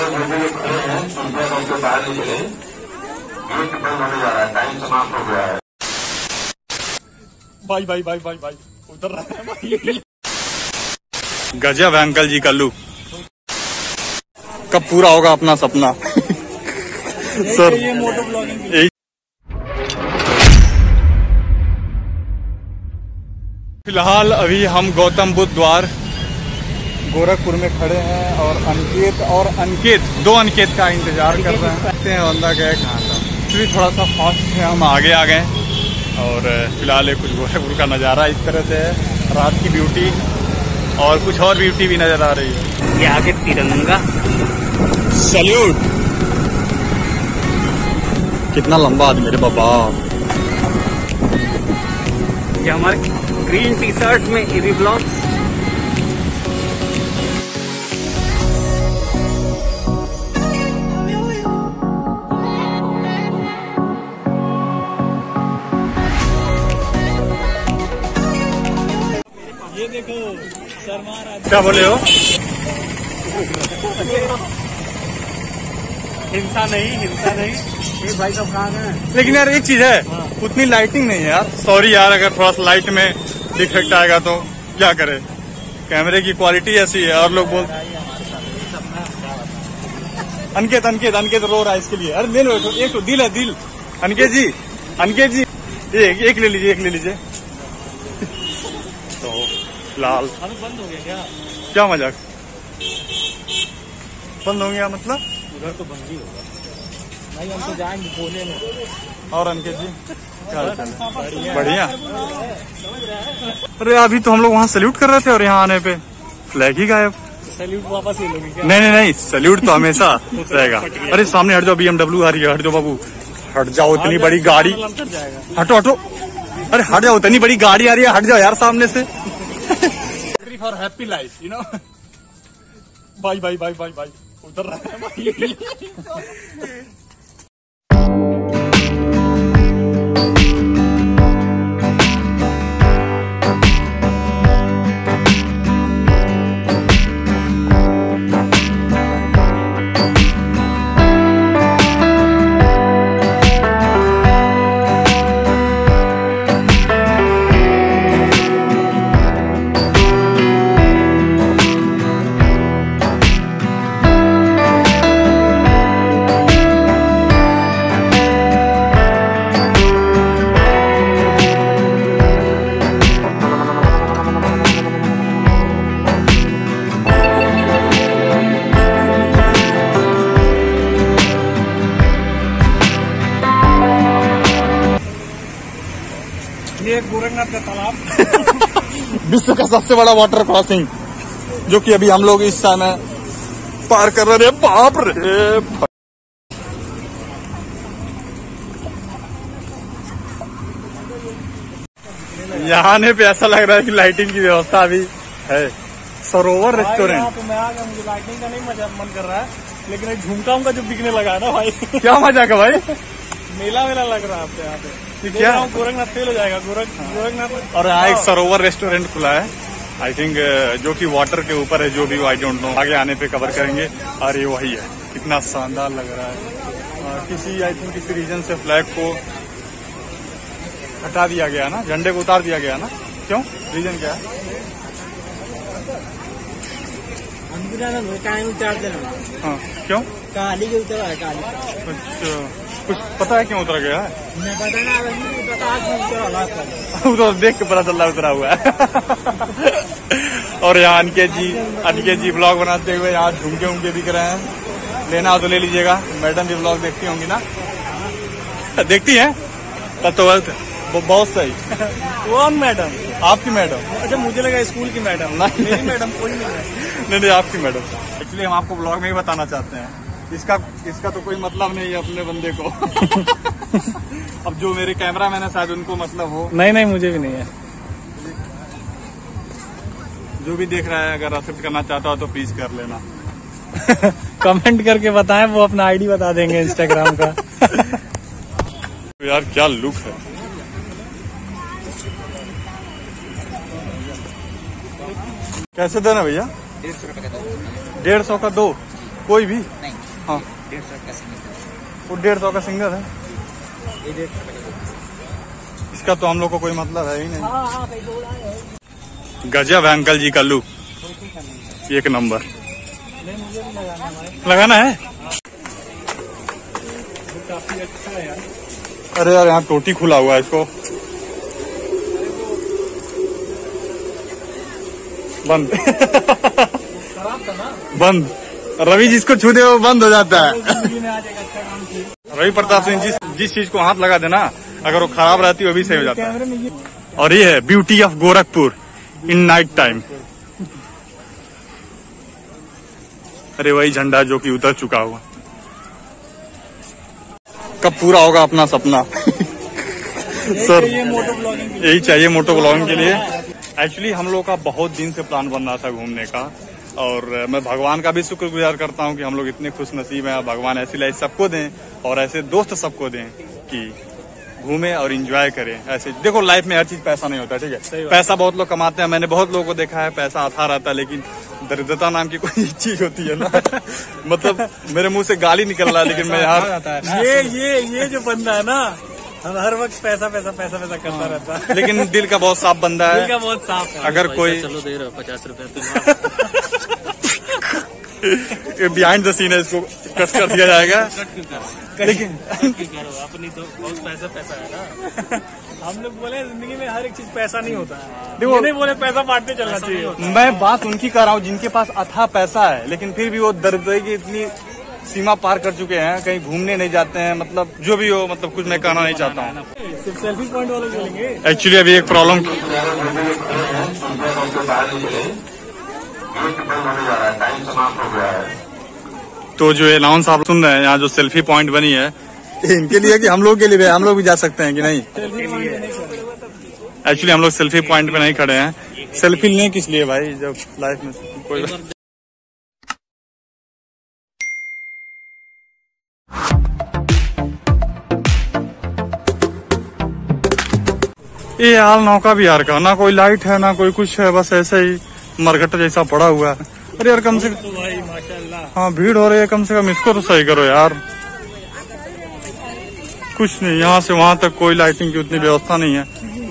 बाहर निकले, गेट बंद होने जा रहा है, टाइम समाप्त हो गया है। भाई भाई भाई भाई भाई उतर रहा है भाई। गजब है अंकल जी का लुक। कब पूरा होगा अपना सपना? सर ये मोटो ब्लॉगिंग। फिलहाल अभी हम गौतम बुद्ध द्वार गोरखपुर में खड़े हैं और अंकित दो अंकित का इंतजार कर रहे हैं। बंदा गए कहाँ था, इसलिए थोड़ा सा फास्ट है, हम आगे आ गए और फिलहाल कुछ गोरखपुर का नज़ारा इस तरह से है। रात की ब्यूटी और कुछ और ब्यूटी भी नजर आ रही है। ये आगे तिरंगा सैल्यूट। कितना लंबा आदमी मेरे बाबा। ये हमारे ग्रीन टी शर्ट में एबी ब्लॉग्स। ये देखो शर्मा। क्या बोले हो? हिंसा नहीं। ये भाई साहब कहाँ है? लेकिन यार एक चीज है, उतनी लाइटिंग नहीं है यार। सॉरी यार, अगर थोड़ा सा लाइट में डिफेक्ट आएगा तो क्या करे, कैमरे की क्वालिटी ऐसी है। और लोग बोल अंकित रो रहा है इसके लिए। अरे ले लो एक तो दिल है दिल। अंकित जी एक ले लीजिए। तो फिलहाल बंद हो गया क्या मजाक? बंद हो गया मतलब? उधर तो बंद ही होगा भाई, हम तो जाएंगे कोने में। और अंकित जी क्या हाल चाल है? बढ़िया। अरे अभी तो हम लोग वहाँ सैल्यूट कर रहे थे और यहाँ आने पे फ्लैग ही गायब। सैल्यूट वापस ले लोगे क्या? नहीं, सैल्यूट तो हमेशा रहेगा। अरे सामने हट जाओ, BMW आ रही है, हट जाओ बाबू, हट जाओ। इतनी बड़ी गाड़ी, हटो। अरे हट जाओ, इतनी बड़ी गाड़ी आ रही है, हट जाओ यार सामने से। For happy life you know. भाई उतर रहा है भाई। ये गोरखनाथ का तालाब विश्व का सबसे बड़ा वाटर क्रॉसिंग, जो कि अभी हम लोग इस समय पार कर रहे हैं। बाप रे, यहाँ आने पे ऐसा लग रहा है कि लाइटिंग की व्यवस्था भी है। सरोवर रेस्टोरेंट। मैं आ गया, मुझे लाइटिंग का नहीं मन कर रहा है, लेकिन एक झुमका जो बिकने लगा है ना भाई। क्या मजाक है भाई? मेला लग रहा है आपके यहाँ पे। क्या गोरखनाथ फेल हो जाएगा। गोरखनाथ। और यहाँ एक सरोवर रेस्टोरेंट खुला है, आई थिंक, जो कि वाटर के ऊपर है। जो भी आई डोंट नो, आगे आने पे कवर करेंगे। और ये वही है, कितना शानदार लग रहा है। किसी आई थिंक किसी रीजन से फ्लैग को हटा दिया गया ना, झंडे को उतार दिया गया ना। क्यों, रीजन क्या है? उतार देना। हाँ, क्यों? काली के उतरा है, काली। अच्छा, कुछ पता है क्यों उतरा गया है? मैं पता ना, वो तो देख के पता चल रहा उतरा हुआ है। और यहाँ अनिकेत जी ब्लॉग बनाते हुए यहाँ झुमके बिक रहे हैं। लेना हो तो ले लीजिएगा। मैडम भी ब्लॉग देखती होंगी ना? देखती हैं? तब तो बहुत सही। कौन मैडम? आपकी मैडम? अच्छा, मुझे लगा स्कूल की मैडम। मेरी मैडम कोई नहीं है। नहीं, आपकी मैडम। एक्चुअली हम आपको ब्लॉग में ही बताना चाहते हैं, इसका तो कोई मतलब नहीं है अपने बंदे को। अब जो मेरे कैमरा मैन है शायद उनको मतलब हो। नहीं, मुझे भी नहीं है। जो भी देख रहा है, अगर एक्सेप्ट करना चाहता हो तो प्लीज कर लेना। कमेंट करके बताएं, वो अपना आईडी बता देंगे इंस्टाग्राम का। यार क्या लुक है। कैसे देना भैया? 150 का 2, कोई भी? नहीं। हाँ 150 का सिंगल। वो 150 का सिंगल है। ये 150 इसका तो हम लोग को कोई मतलब है ही नहीं। हाँ हाँ भाई बोला है। गजब है अंकल जी का लुक, एक नंबर। नहीं मुझे भी लगाना है। लगाना है। काफी अच्छा है यार। अरे यार यहाँ टोटी खुला हुआ है इसको बंद। खराब था ना। बंद। रवि जिसको छू दे वो बंद हो जाता है। जिंदगी में आ जाएगा अच्छा काम किया। रवि प्रताप सिंह जिस चीज को हाथ लगा देना अगर वो खराब रहती है वो भी सही हो जाता है। कैमरे में ये और ये है beauty of Gorakhpur in night time. अरे वही झंडा जो कि उतर चुका हुआ। कब पूरा होगा अपना सपना? सर ये मोटो ब्लॉगिंग के लिए। यही चाहिए मोटो ब्लॉगिंग के लिए। एक्चुअली हम लोग का बहुत दिन से प्लान बन रहा था घूमने का, और मैं भगवान का भी शुक्रगुजार करता हूँ कि हम लोग इतने खुश नसीब हैं। भगवान ऐसी लाइफ सबको दें और ऐसे दोस्त सबको दें कि घूमे और एंजॉय करें। ऐसे देखो लाइफ में हर चीज पैसा नहीं होता, ठीक है। पैसा बहुत लोग कमाते हैं, मैंने बहुत लोगों को देखा है पैसा आता रहता है, लेकिन दरिद्रता नाम की कोई चीज होती है ना। मतलब मेरे मुंह से गाली निकल रहा है लेकिन मैं यार ये जो बंदा है ना हर वक्त पैसा पैसा पैसा पैसा करता रहता है। लेकिन दिल का बहुत साफ बंदा दिल का है। बहुत साफ है। अगर कोई चलो दे रहे हो 50 रुपए बिहाइंड द सीन है, इसको कट कर दिया जाएगा। लेकिन अपनी तो बहुत पैसा पैसा है ना। हम लोग बोले जिंदगी में हर एक चीज पैसा नहीं होता है। देखो ये नहीं बोले पैसा बांटते चलना चाहिए। मैं बात उनकी कर रहा हूँ जिनके पास अथाह पैसा है लेकिन फिर भी वो दरिद्रता की इतनी सीमा पार कर चुके हैं, कहीं घूमने नहीं जाते हैं। मतलब जो भी हो, मतलब कुछ मैं कहना नहीं चाहता हूँ। सिर्फ सेल्फी पॉइंट वाले बोलेंगे। एक्चुअली अभी एक प्रॉब्लम, टाइम समाप्त हो गया है। तो जो अनाउंस आप सुन रहे हैं यहाँ जो सेल्फी पॉइंट बनी है इनके लिए कि हम लोग के लिए भी, हम लोग भी जा सकते हैं कि नहीं? एक्चुअली हम लोग सेल्फी पॉइंट पे नहीं खड़े हैं। सेल्फी लें किस लिए भाई जब लाइफ में कोई ये हाल नौका विहार का, ना कोई लाइट है ना कोई कुछ है, बस ऐसे ही मरघट जैसा पड़ा हुआ है। अरे यार कम से कम तो भाई माशाल्लाह। हाँ भीड़ हो रही है, कम से कम इसको तो सही करो यार। कुछ नहीं, यहाँ से वहाँ तक कोई लाइटिंग की उतनी व्यवस्था नहीं है।